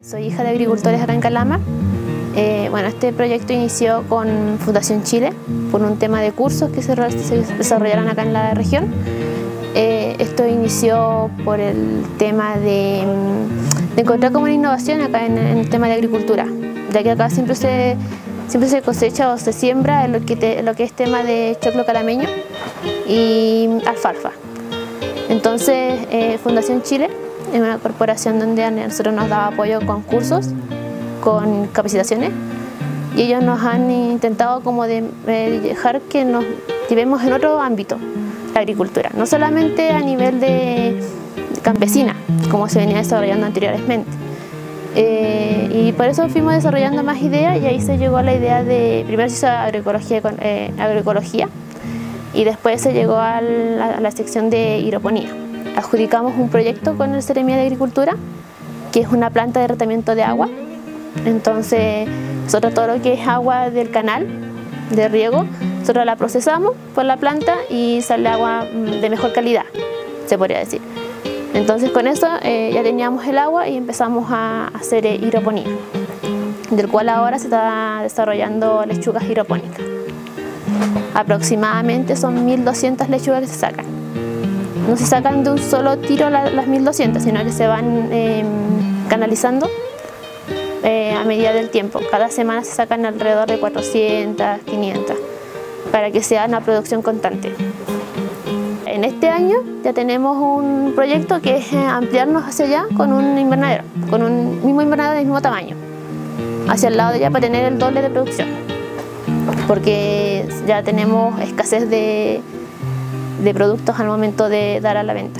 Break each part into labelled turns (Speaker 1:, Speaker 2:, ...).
Speaker 1: Soy hija de agricultores acá en Calama. Este proyecto inició con Fundación Chile por un tema de cursos que se desarrollaron acá en la región. Esto inició por el tema de encontrar como una innovación acá en el tema de agricultura, ya que acá siempre se cosecha o se siembra lo que es tema de choclo calameño y alfalfa. Entonces Fundación Chile es una corporación donde a nosotros nos da apoyo con cursos, con capacitaciones, y ellos nos han intentado como de dejar que nos llevemos en otro ámbito la agricultura, no solamente a nivel de campesina, como se venía desarrollando anteriormente. Y por eso fuimos desarrollando más ideas, y ahí se llegó a la idea de, primero se hizo agroecología y después se llegó a la sección de hidroponía. Adjudicamos un proyecto con el Seremía de Agricultura, que es una planta de tratamiento de agua. Entonces nosotros todo lo que es agua del canal de riego, nosotros la procesamos por la planta y sale agua de mejor calidad, se podría decir. Entonces con eso ya teníamos el agua y empezamos a hacer hidroponía, del cual ahora se está desarrollando lechugas hidropónicas. Aproximadamente son 1200 lechugas que se sacan. No se sacan de un solo tiro las 1200, sino que se van canalizando a medida del tiempo. Cada semana se sacan alrededor de 400, 500, para que sea una producción constante. En este año ya tenemos un proyecto que es ampliarnos hacia allá con un invernadero, con un mismo invernadero del mismo tamaño, hacia el lado de allá para tener el doble de producción, porque ya tenemos escasez de productos al momento de dar a la venta.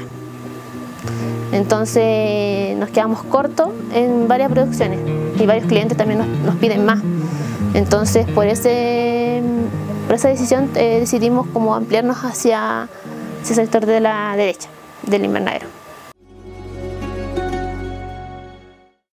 Speaker 1: Entonces nos quedamos cortos en varias producciones y varios clientes también nos piden más. Entonces por esa decisión decidimos como ampliarnos hacia ese sector de la derecha del invernadero.